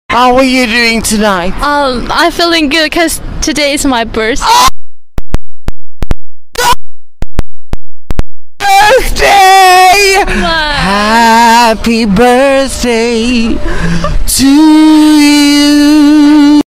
How are you doing tonight? I'm feeling good because today is my birthday. Birthday! Wow. Happy birthday to you.